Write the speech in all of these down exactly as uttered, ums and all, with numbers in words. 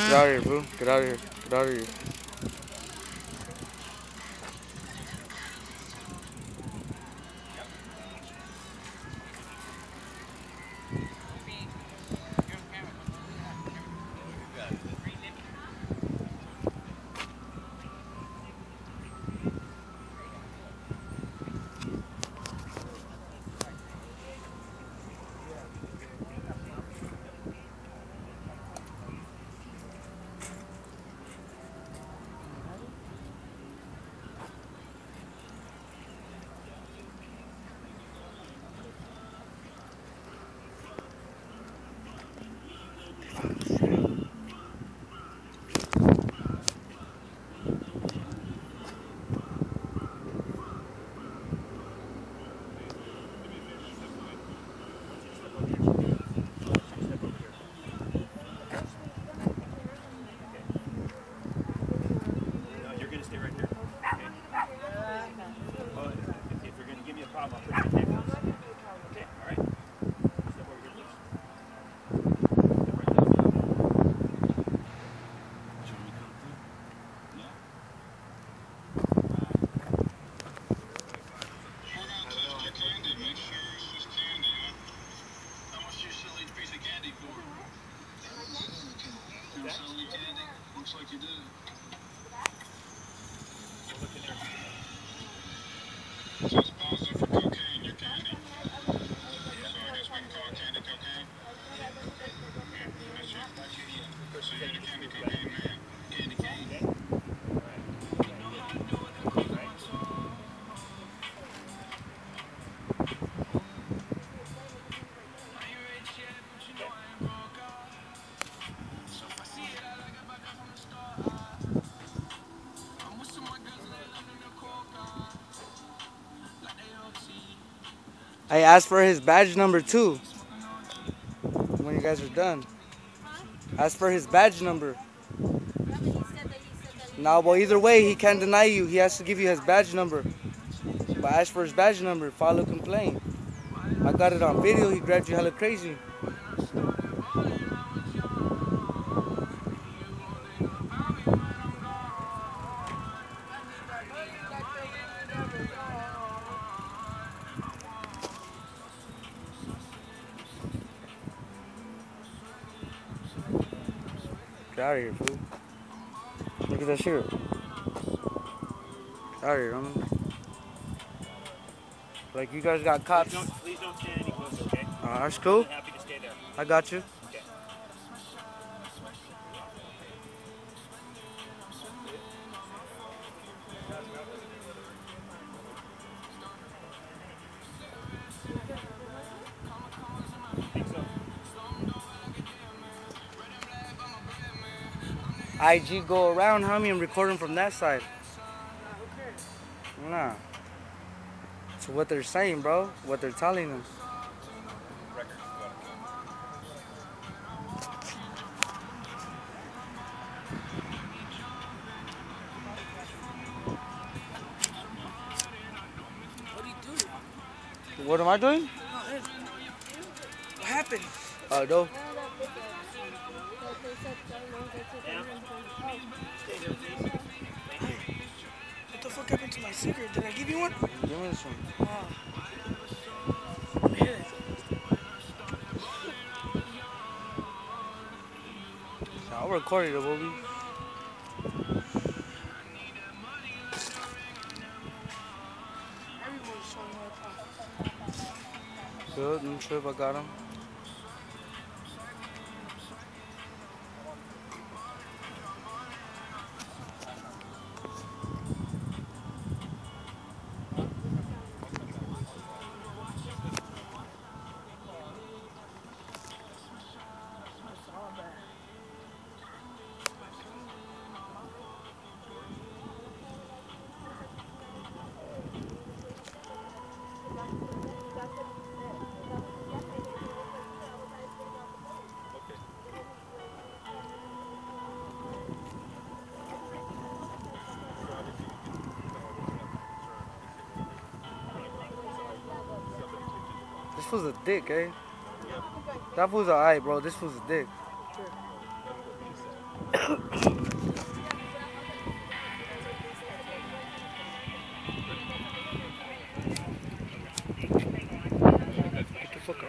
Get out of here, bro. Get out of here. Get out of here. Looks like you did. So it's positive for cocaine, your candy. So I guess we can call it candy cocaine. That's you. So you're the candy cocaine man. Candy cane. I asked for his badge number too. When you guys are done. Ask for his badge number. Now, well, either way, he can't deny you. He has to give you his badge number. But ask for his badge number. File a complaint. I got it on video. He grabbed you hella crazy. Get out of here, fool. Look at that shit. Get out of here, homie. Like, you guys got cops. Please don't, please don't stand any closer, okay? Uh, that's cool. I'm happy to stay there. I got you. Okay. I G go around, homie, and recording from that side. Nah. It's what they're saying, bro. What they're telling them. What do you do? What am I doing? What happened? Uh, no. What the fuck happened to my cigarette? Did I give you one? Give me this one. Oh. Yeah. I'll record it, Bobby. Everyone's showing up. Good, no trip, I got him. This fool's a dick, eh? That fool's alright, bro. This fool's a dick.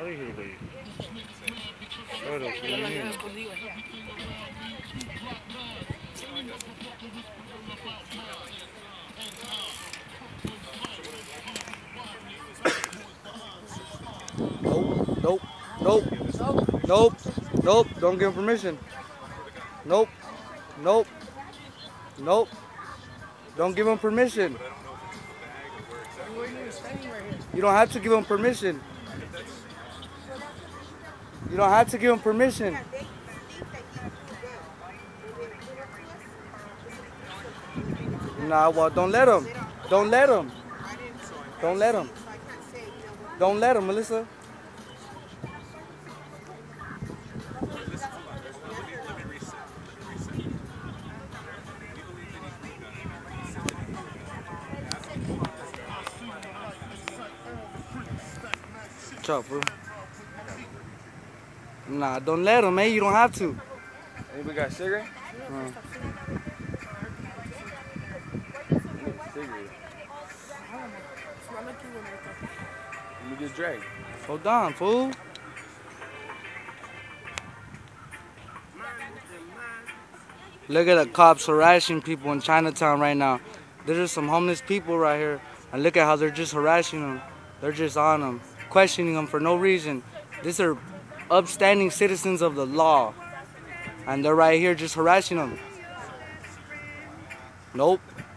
here, güey. Claro, Ya ¿qué la es dejan eso? escondida. Nope, nope, nope, nope, nope. Don't give him permission. Nope, nope, nope. Don't give him permission. You weren't even standing right here. You don't have to give him permission. You don't have to give him permission. Nah, well, don't let him. Don't let him. Don't let him. Don't let him, Melissa. What's up, bro? Nah, don't let him, man. You don't have to. Anybody got a cigarette? Uh, Cigarette. Smell like you when I talk. Let me get dragged. hold on, fool. Look at the cops harassing people in Chinatown right now. There's just some homeless people right here. And look at how they're just harassing them. They're just on them, questioning them for no reason. These are upstanding citizens of the law. And they're right here just harassing them. Nope.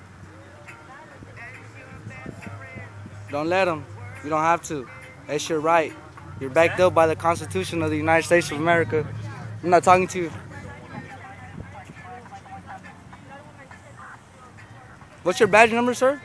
Don't let them. You don't have to. That's your right. You're backed up by the Constitution of the United States of America. I'm not talking to you. What's your badge number, sir?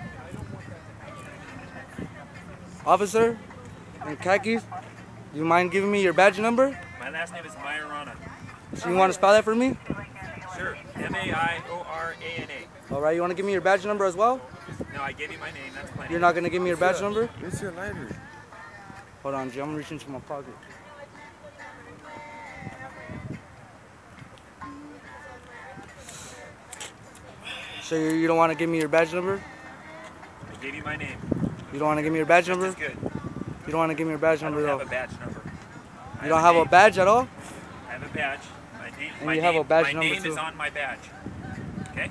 Officer in khakis, do you mind giving me your badge number? My last name is Mayorana. So you want to spell that for me? Sure. M A I O R A N A. All right, you want to give me your badge number as well? No, I gave you my name. That's plenty. You're not going to give me your badge number? Where's your lighter? Hold on, G, I'm reaching into my pocket. So you you don't want to give me your badge number? I gave you my name. You don't want to give me your badge Just number? as good. You don't want to give me your badge I number don't though. have a badge number. I You don't have a name. badge at all? I have a badge. My name. And my you name, have a badge my number name is too. on my badge. Okay.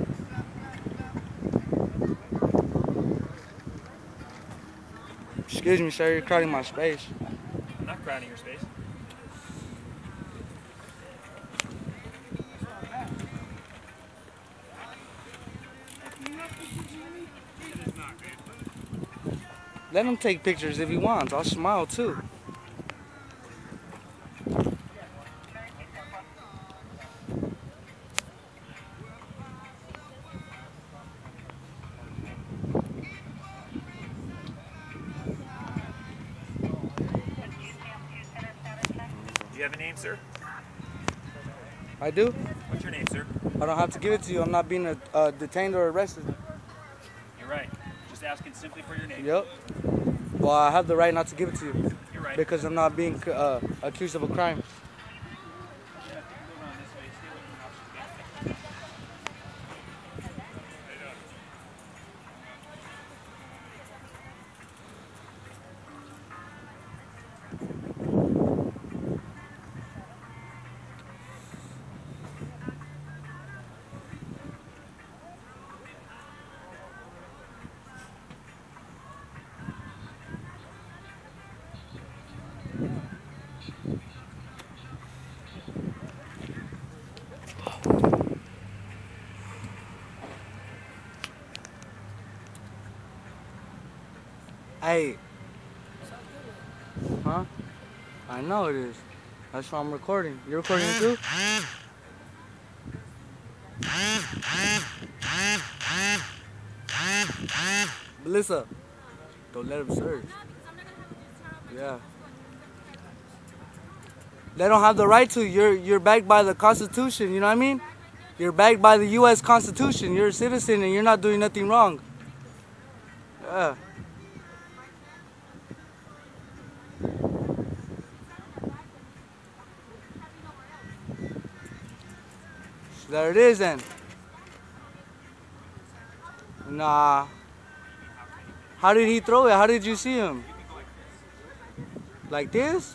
Excuse me, sir, you're crowding my space. I'm not crowding your space. Let him take pictures if he wants. I'll smile too. Do you have a name, sir? I do? What's your name, sir? I don't have to give it to you. I'm not being uh, uh, detained or arrested. You're right. Just asking simply for your name. Yep. Well, I have the right not to give it to you You're right. because I'm not being uh, accused of a crime. Hey. Huh? I know it is. That's why I'm recording. You're recording it too? Melissa, don't let him search. Yeah. They don't have the right to. You're you're backed by the Constitution, you know what I mean? You're backed by the U S Constitution. You're a citizen and you're not doing nothing wrong. Yeah. There it is then. Nah. How did he throw it? How did you see him? Like this?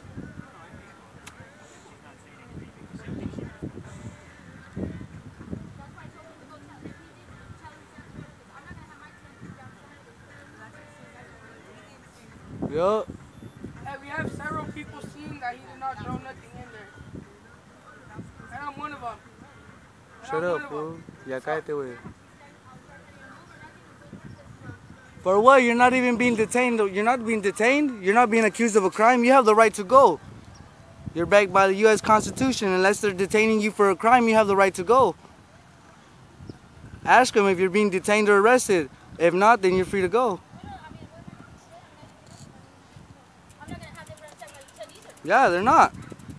Yup. Hey, we have several people seeing that he did not throw nothing in there. And I'm one of them. And Shut I'm one up, of bro. them. Ya cállate, güey. For what? You're not even being detained. You're not being detained. You're not being accused of a crime. You have the right to go. You're backed by the U S Constitution. Unless they're detaining you for a crime, you have the right to go. Ask them if you're being detained or arrested. If not, then you're free to go. Yeah, they're not.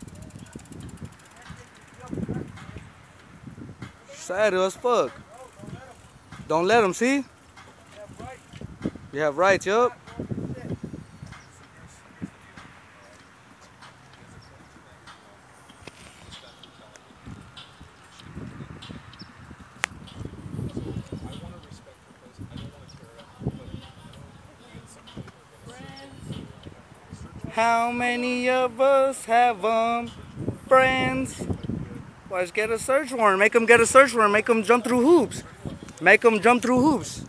Sad as fuck. Don't let them, see? You have rights, yup. How many of us have um friends? Let's get a search warrant. Make them get a search warrant. Make them jump through hoops. Make them jump through hoops.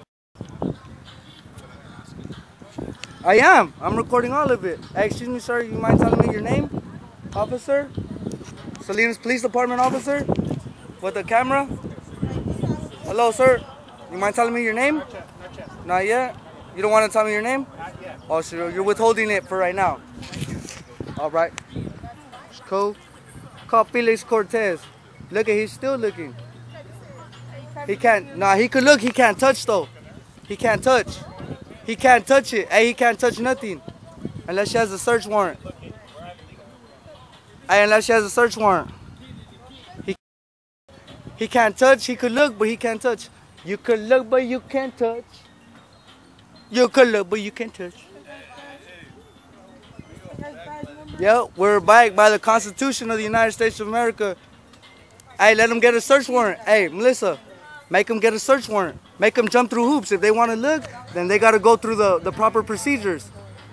I am. I'm recording all of it. Hey, excuse me, sir. You mind telling me your name? Officer? Salinas Police Department officer? With the camera? Hello, sir. You mind telling me your name? Not yet. Not yet. Not yet? You don't want to tell me your name? Not yet. Oh, so you're withholding it for right now. All right. Cool. Call Felix Cortez. Look at, he's still looking. He can't, nah, he could look, he can't touch though. He can't touch. He can't touch it. Hey, he can't touch nothing. Unless she has a search warrant. Hey, unless she has a search warrant. He, he can't touch, he could look, but he can't touch. You could look, but you can't touch. You could look, but you can't touch. Yep, we're backed by the Constitution of the United States of America. Hey, let them get a search warrant. Hey, Melissa, make them get a search warrant. Make them jump through hoops. If they want to look, then they got to go through the, the proper procedures.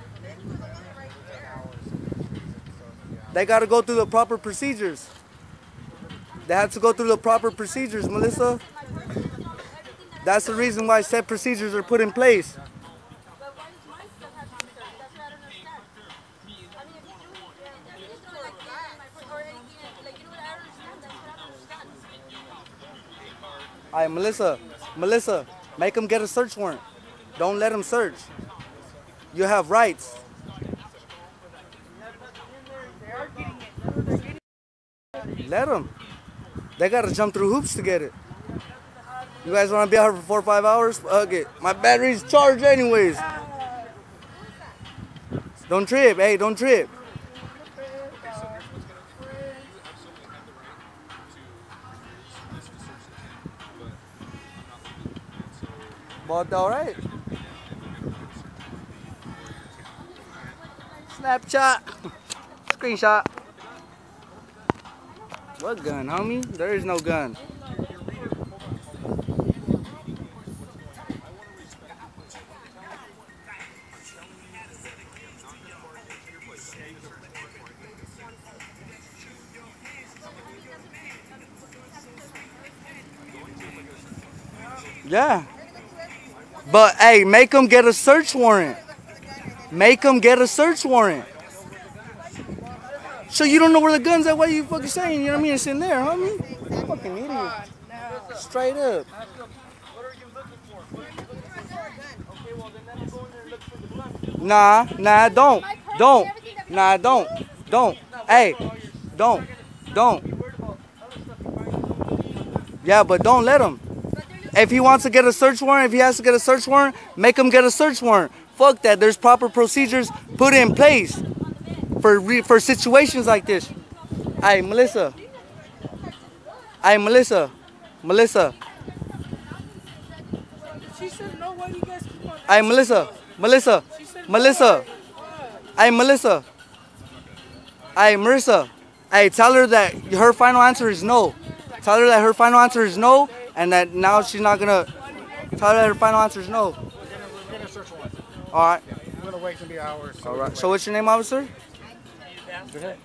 They got to go through the proper procedures. They have to go through the proper procedures, Melissa. That's the reason why set procedures are put in place. All right, Melissa, Melissa, make them get a search warrant. Don't let them search. You have rights. Let them. They got to jump through hoops to get it. You guys want to be out here for four or five hours? Fuck it. My battery's charged anyways. Don't trip. Hey, don't trip. But all right. Snapchat. Screenshot. What gun, homie? There is no gun. Yeah. But hey, make them get a search warrant. Make them get a search warrant. So you don't know where the gun's at? What are you fucking saying? You know what I mean? It's in there, homie. Fucking idiot. Straight up. Nah, nah, don't. Don't. Nah, don't. Don't. Hey, don't. Don't. Yeah, but don't let him. If he wants to get a search warrant, if he has to get a search warrant, make him get a search warrant. Fuck that. There's proper procedures put in place for re for situations like this. Hey, Melissa. Hey, Melissa. Melissa. She said no, why do you guys keep on? Hey, Melissa. Melissa. Melissa. Hey, Melissa. Hey, Marissa. Hey, tell her that her final answer is no. Tell her that her final answer is no, and that now she's not gonna. Tell her that her final answer is no. We're gonna search warrant. All right. I'm gonna wait some be hours. So All right. So what's your name, officer? Go ahead.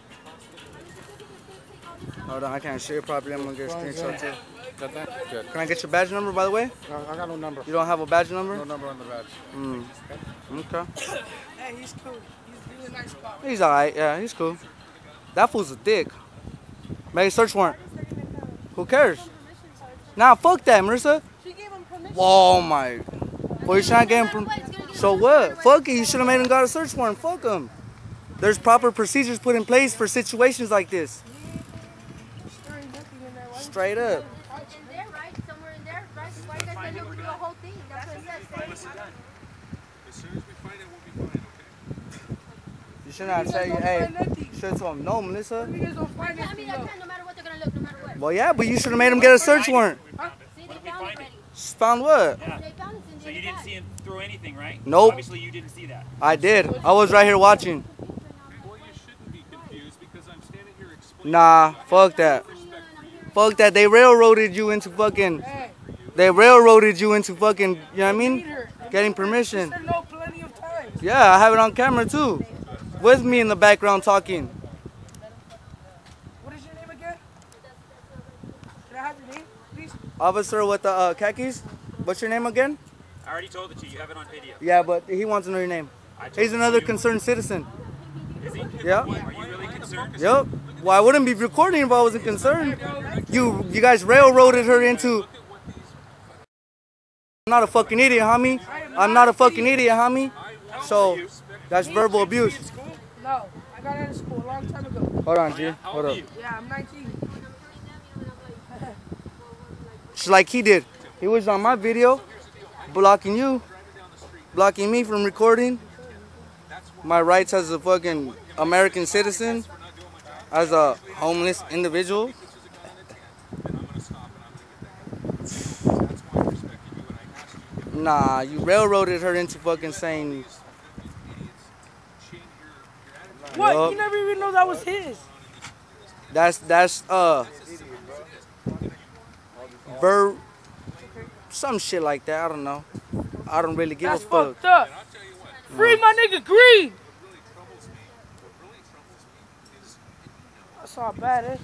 Hold on, I can't share properly. I'm gonna get a screenshot too. Got that? Good. Can I get your badge number, by the way? No, I got no number. You don't have a badge number? No number on the badge. Mm. Okay. Hey, he's cool. He's really nice cop. He's alright. Yeah, he's cool. That fool's a dick. Make a search warrant. Who cares? Nah, fuck that, Marissa. She gave him permission. Oh my. Well, you're trying to get him. So what? Fuck it. You should have made him got a search warrant. Fuck him. There's proper procedures put in place for situations like this. Straight up. In there, right? Somewhere in there, right? Why you guys said he'll do the whole thing? That's what it says. As soon as we find it, we'll be fine, okay? You should not say, hey, you should have told him, no, Melissa. I mean, I can't, no matter what, they're gonna look, no matter what. Well, yeah, but you should have made him get a search warrant. See, they found it already. Found what? Yeah. They found it in So you didn't see him throw anything, right? Nope. Obviously, you didn't see that. I did. I was right here watching. Well, you shouldn't be confused because I'm standing here explaining. Nah, fuck that. Fuck that. They railroaded you into fucking. They railroaded you into fucking. You know what I mean? Getting permission. No, plenty of times. Yeah, I have it on camera too. With me in the background talking. What is your name again? Can I have your name, please? Officer with the uh, khakis. What's your name again? I already told it to you. You have it on video. Yeah, but he wants to know your name. I told He's you another you- concerned citizen. Is he? Yeah. Are you really concerned? Yep. Well, I wouldn't be recording if I wasn't concerned. You, you guys railroaded her into. I'm not a fucking idiot, homie. I'm not a fucking idiot, homie. So, that's verbal abuse. No, I got out of school a long time ago. Hold on, G. Hold up. Yeah, I'm nineteen. Just like he did. He was on my video, blocking you, blocking me from recording. My rights as a fucking American citizen, as a homeless individual. Nah, you railroaded her into fucking saying. What? Yup. You never even know that was his. That's that's uh ver some shit like that. I don't know. I don't really give That's a fuck. fucked up. Free my nigga Green. That's all bad, eh?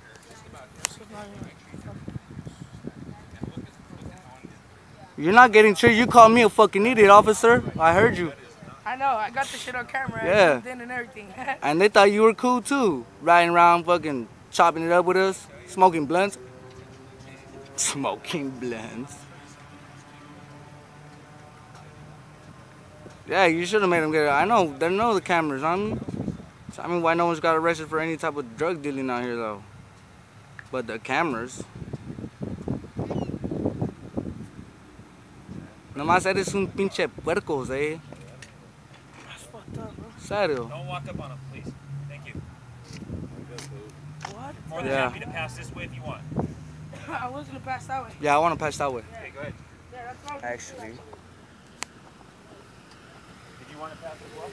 You're not getting treated. You called me a fucking idiot, officer. I heard you. I know. I got the shit on camera. I Yeah. zoomed in and everything. And they thought you were cool too. Riding around fucking chopping it up with us. Smoking blunts. Smoking blunts. Yeah, you should have made them get it. I know. They know the cameras. I mean, I mean, why no one's got arrested for any type of drug dealing out here though? But the cameras. Nomás eres un pinche puercos, eh? That's fucked up, bro. Serio. Don't walk up on him, please. Thank you. What? More than Yeah. happy to pass this way if you want. I was gonna pass that way. Yeah, I want to pass that way. Okay, go ahead. Yeah, that's all. Actually. Did you want to pass as well?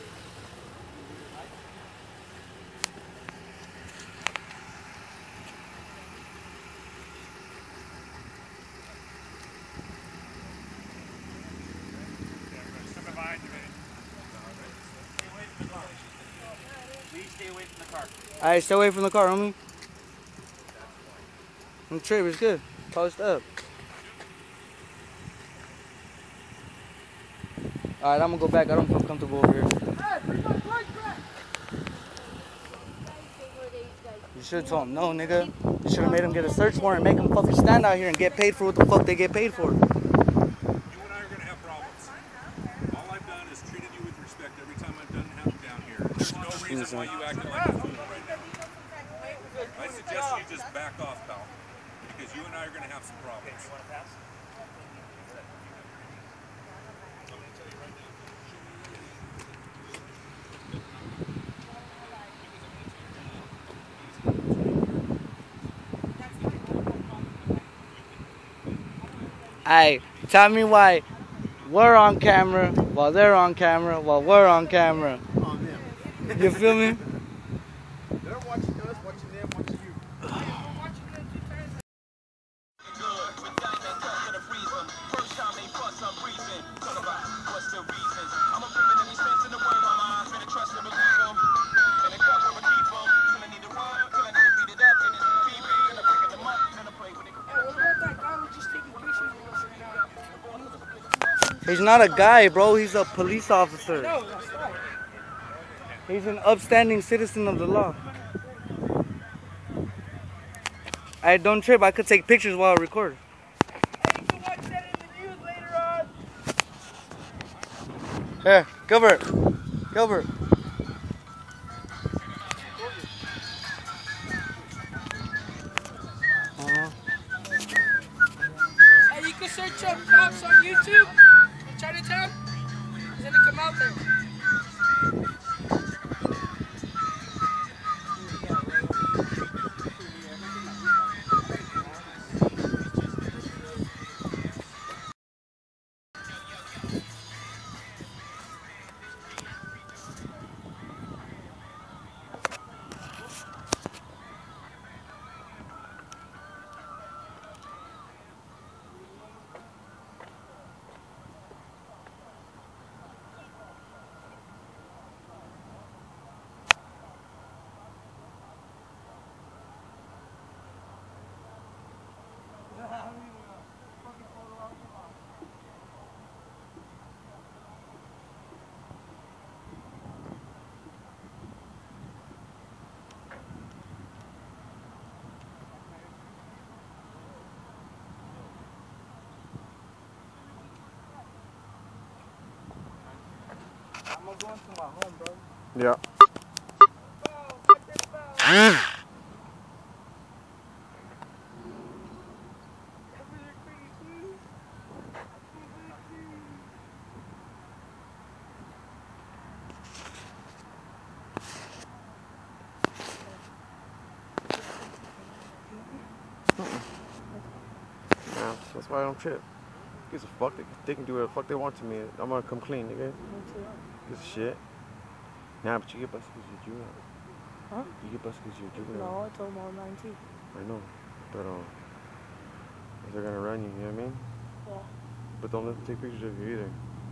Please stay away from the car. Alright, stay away from the car, homie. The trip is good. Post up. Alright, I'm gonna go back. I don't feel comfortable over here. You should have told him no, nigga. You should have made him get a search warrant, make him fucking stand out here and get paid for what the fuck they get paid for. You and I are going to have problems. All I've done is treated you with respect every time I've done have down here. There's no reason why you acting like a fool right now. I suggest you just back off, pal, because you and I are going to have some problems. You want to pass? Hey, tell me why we're on camera while they're on camera while we're on camera. You feel me? They're watching us, watching them, watching you. First time they fuss, I'm breathing. What's the reasons? I'm a criminally He's not a guy, bro. He's a police officer. No, that's right. He's an upstanding citizen of the law. I don't trip. I could take pictures while I record. Hey, you can watch that in the news later on. Here, Gilbert. Gilbert. Uh-huh. Hey, you can search up cops on YouTube in Chinatown. It's gonna come out there. I'm gonna go into my home, bro. Yeah. Yeah, that's why I don't trip. Gives a fuck. They, they can do whatever the fuck they want to me. I'm gonna come clean, nigga. Gives a shit. Nah, but you get busted because you're juvenile. Huh? You get busted because you're juvenile. No, I told them I was nineteen. I know. But, um, they're gonna run you, you know what I mean? Yeah. But don't let them take pictures of you either.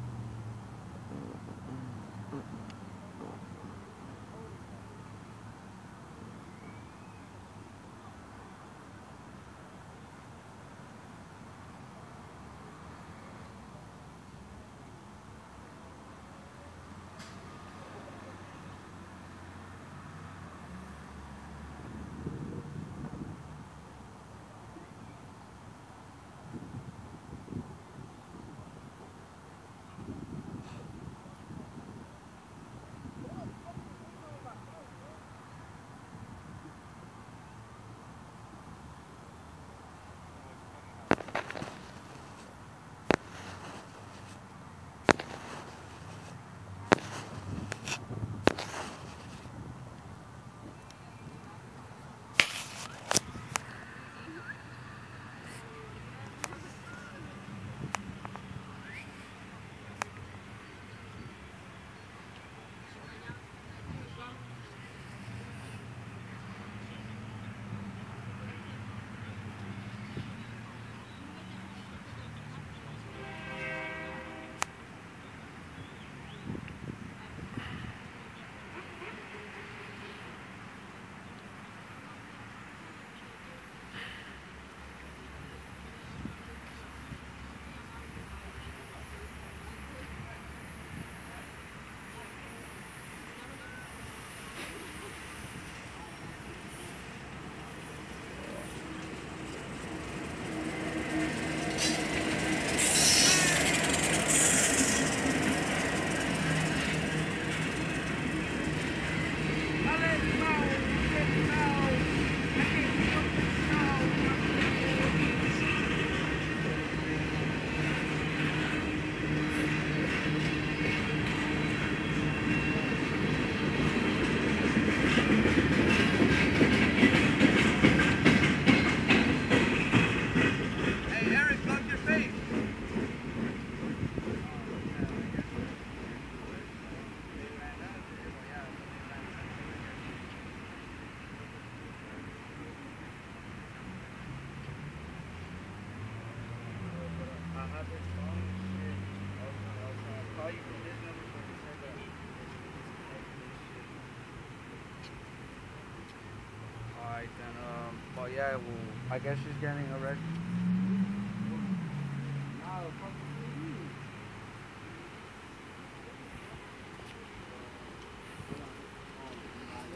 Alright then, um, well yeah, well, I guess she's getting arrested.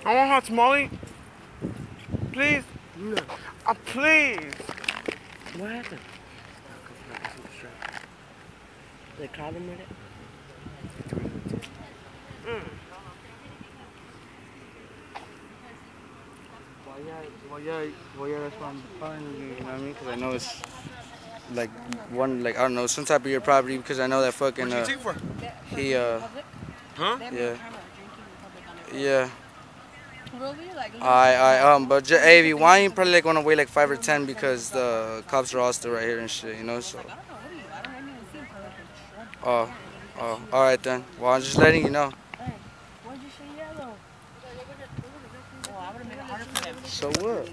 I want hot tamale. Please. No. Uh, please. What happened? They caught him with it? Mm. Well, yeah, well, yeah, well, yeah, that's why I'm calling you, you know what I mean? Because I know it's like one, like, I don't know, some type of your property, because I know that fucking, uh, he, uh, Huh? yeah, yeah. Really? Like, I, I, um, but J- Avi, why you probably like want to wait like five or ten because the cops are all still right here and shit, you know, so. Oh, oh, all right then. Well, I'm just letting you know. why'd you say yellow? Oh, I would've made it harder for them. So what?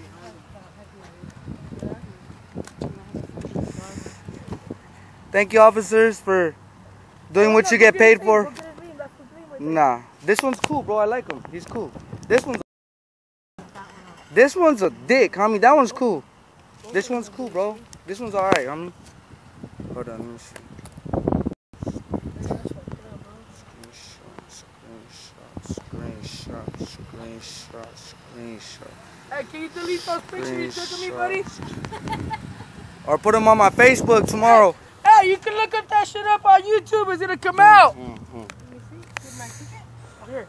Thank you, officers, for doing what you get paid for. Nah, this one's cool, bro. I like him. He's cool. This one's this one's a dick, homie. That one's cool. This one's cool, bro. This one's all right, homie. Hold on, let me see. Screenshot, screenshot, screenshot, screenshot. Hey, can you delete those pictures you took of me, buddy? Or put them on my Facebook tomorrow. Hey, you can look up that shit up on YouTube. It's gonna come out. Mm, mm. Here.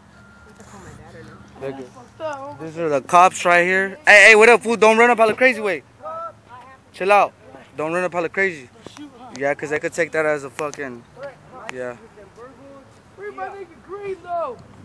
Look at- These are the cops right here. Hey, hey, what up, fool? Don't run up hella crazy way. Chill out. Don't run up hella crazy. Yeah, because they could take that as a fucking... Yeah. Where's my nigga Green, though?